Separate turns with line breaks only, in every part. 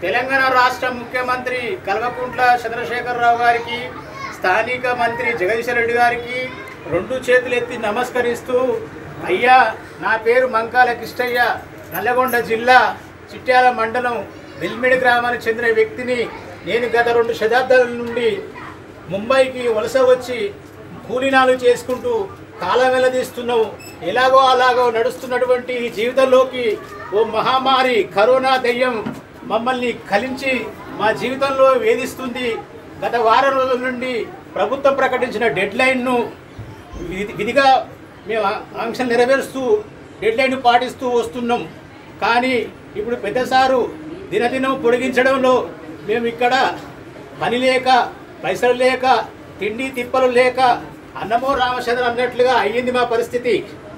తెలంగాణ రాష్ట్ర ముఖ్యమంత్రి కల్వకుంట్ల చంద్రశేఖరరావు గారికి, స్థానిక మంత్రి జగదీశ్వర్ రెడ్డి గారికి రెండు చేతులు ఎత్తి నమస్కరిస్తూ, అయ్యా నా పేరు మంకాల కిష్టయ్య, నల్లగొండ జిల్లా చిట్యాల మండలం వెల్మిడి గ్రామానికి చెందిన వ్యక్తిని. నేను గత 2 శతాబ్దాల నుండి ముంబైకి వలస వచ్చి కూలీనాలు చేసుకుంటూ కాలం వెల్లదీస్తున్నావు. ఎలాగో అలాగో నడుస్తున్నటువంటి ఈ జీవితంలోకి ఓ మహమ్మారి కరోనా దయ్యం మమ్మల్ని కలించి మా జీవితంలో వేధిస్తుంది. గత వారం రోజుల నుండి ప్రభుత్వం ప్రకటించిన డెడ్లైన్ను విధిగా మేము ఆంక్షలు నెరవేరుస్తూ డెడ్లైన్ పాటిస్తూ వస్తున్నాం. కానీ ఇప్పుడు పెద్దసారు దినదినం పొడిగించడంలో మేము ఇక్కడ పని లేక, పైసలు లేక, తిండి తిప్పలు లేక అన్నమో రామచంద్ర అన్నట్లుగా అయ్యింది మా పరిస్థితి.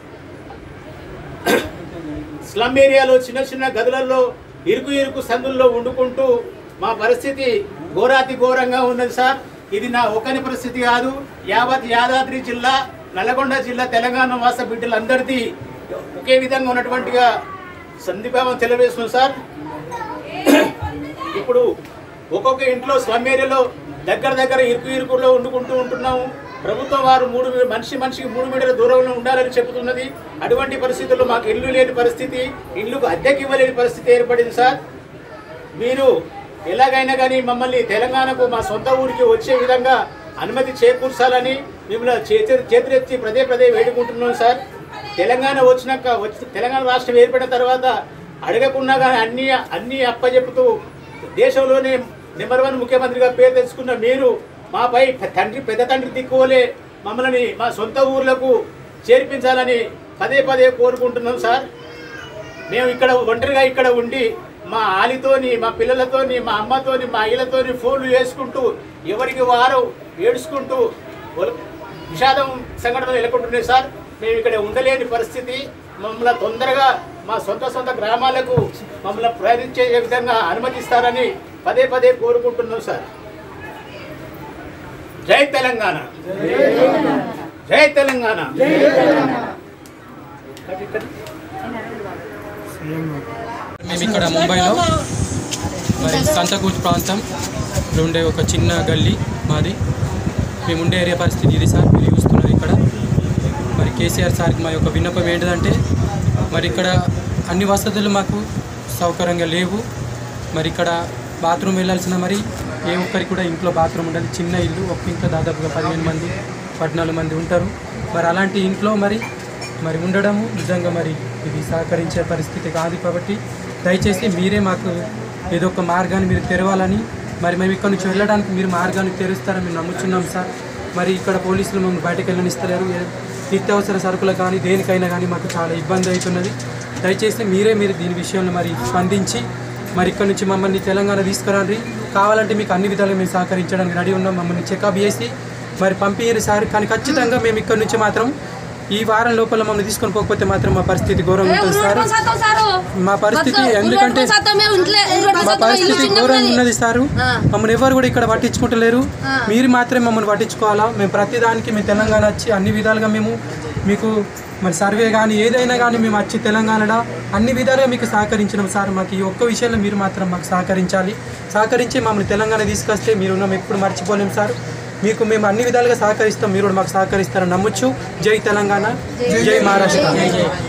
స్లమ్ ఏరియాలో చిన్న చిన్న గదులలో ఇరుకు సందుల్లో వండుకుంటూ మా పరిస్థితి ఘోరాతి ఘోరంగా ఉన్నది సార్. ఇది నా ఒకని పరిస్థితి కాదు, యావత్ యాదాద్రి జిల్లా, నల్లగొండ జిల్లా, తెలంగాణ వాస బిడ్డలందరిది ఒకే విధంగా ఉన్నటువంటిగా సందీపావం తెలియజేస్తున్నాం సార్. ఇప్పుడు ఒక్కొక్క ఇంట్లో స్లమ్ ఏరియాలో దగ్గర ఇరుకులో వండుకుంటూ ఉంటున్నాము. ప్రభుత్వం వారు మనిషికి 3 మీటర్ల దూరంలో ఉండాలని చెబుతున్నది. అటువంటి పరిస్థితుల్లో మాకు ఇల్లు లేని పరిస్థితి, ఇల్లుకు అద్దెకి ఇవ్వలేని పరిస్థితి ఏర్పడింది సార్. మీరు ఎలాగైనా కానీ మమ్మల్ని తెలంగాణకు, మా సొంత ఊరికి వచ్చే విధంగా అనుమతి చేకూర్చాలని మిమ్మల్ని చేతులెత్తి పదే వేడుకుంటున్నాం సార్. తెలంగాణ తెలంగాణ రాష్ట్రం ఏర్పడిన తర్వాత అడగకుండా కానీ అన్నీ అప్పచెప్పుతూ దేశంలోనే నెంబర్ 1 ముఖ్యమంత్రిగా పేరు తెచ్చుకున్న మీరు మాపై పెద్ద తండ్రి దిక్కువలే మమ్మల్ని మా సొంత ఊర్లకు చేర్పించాలని పదే కోరుకుంటున్నాం సార్. మేము ఇక్కడ ఒంటరిగా ఇక్కడ ఉండి మా ఆలితోని, మా పిల్లలతోని, మా అమ్మతోని, మా అయ్యలతోని ఫోన్లు వేసుకుంటూ ఎవరికి వారు ఏడుచుకుంటూ విషాదం సంఘటనలు ఎలుకుంటున్నాయి సార్. మేము ఇక్కడ ఉండలేని పరిస్థితి. మమ్మల్ని తొందరగా మా సొంత గ్రామాలకు మమ్మల్ని ప్రయాణించే విధంగా అనుమతిస్తారని పదే కోరుకుంటున్నాం సార్. జై తెలంగాణ, జై తెలంగాణ.
మేము ఇక్కడ ముంబైలో మరి సంతకూర్చ్ ప్రాంతంలో ఉండే ఒక చిన్న గల్లీ మాది. మేము ఉండే ఏరియా పరిస్థితి ఇది సార్. మీరు చూస్తున్నారు ఇక్కడ మరి కేసీఆర్ సార్కి మా యొక్క విన్నపం ఏంటిదంటే, మరి ఇక్కడ అన్ని వసతులు మాకు సౌకర్యంగా లేవు. మరి ఇక్కడ బాత్రూమ్ వెళ్ళాల్సిన మరి ఏ ఒక్కరికి కూడా ఇంట్లో బాత్రూమ్ ఉండాలి. చిన్న ఇల్లు, ఒక ఇంట్లో దాదాపుగా 15 మంది 14 మంది ఉంటారు. మరి అలాంటి ఇంట్లో మరి ఉండడము నిజంగా మరి ఇది సహకరించే పరిస్థితి కాదు. కాబట్టి దయచేసి మీరే మాకు ఏదో ఒక మార్గాన్ని మీరు తెరవాలని, మరి మేము ఇక్కడ నుంచి వెళ్ళడానికి మీరు మార్గాన్ని తెరుస్తారని మేము నమ్ముతున్నాం సార్. మరి ఇక్కడ పోలీసులు మమ్మల్ని బయటకు వెళ్ళనిస్తలేరు. నిత్యావసర సరుకులు కానీ దేనికైనా కానీ మాకు చాలా ఇబ్బంది అవుతున్నది. దయచేసి మీరు దీని విషయంలో మరి స్పందించి మరి ఇక్కడ నుంచి మమ్మల్ని తెలంగాణ తీసుకురండి. కావాలంటే మీకు అన్ని విధాలుగా మేము సహకరించడానికి రెడీ ఉన్నాం. మమ్మల్ని చెకప్ చేసి మరి పంపించారు సార్. కానీ ఖచ్చితంగా మేము ఇక్కడ నుంచి మాత్రం ఈ వారం లోపల మమ్మల్ని తీసుకొని పోకపోతే మాత్రం మా పరిస్థితి ఘోరంగా ఉంటుంది సార్. మా పరిస్థితి ఎందుకంటే మా పరిస్థితి ఘోరంగా ఉన్నది సార్. మమ్మల్ని ఎవరు కూడా ఇక్కడ పట్టించుకుంటలేరు. మీరు మాత్రమే మమ్మల్ని పట్టించుకోవాలా. మేము ప్రతిదానికి మేము తెలంగాణ వచ్చి అన్ని విధాలుగా మేము మీకు మరి సర్వే కానీ ఏదైనా కానీ మేము వచ్చి తెలంగాణలో అన్ని విధాలుగా మీకు సహకరించినాం సార్. మాకు ఈ ఒక్క విషయంలో మీరు మాత్రం మాకు సహకరించి మమ్మల్ని తెలంగాణ తీసుకొస్తే మీరు ఎప్పుడు మర్చిపోలేము సార్. మీకు మేము అన్ని విధాలుగా సహకరిస్తాం, మీరు కూడా మాకు సహకరిస్తారని నమ్మొచ్చు. జై తెలంగాణ, జై మహారాష్ట్ర.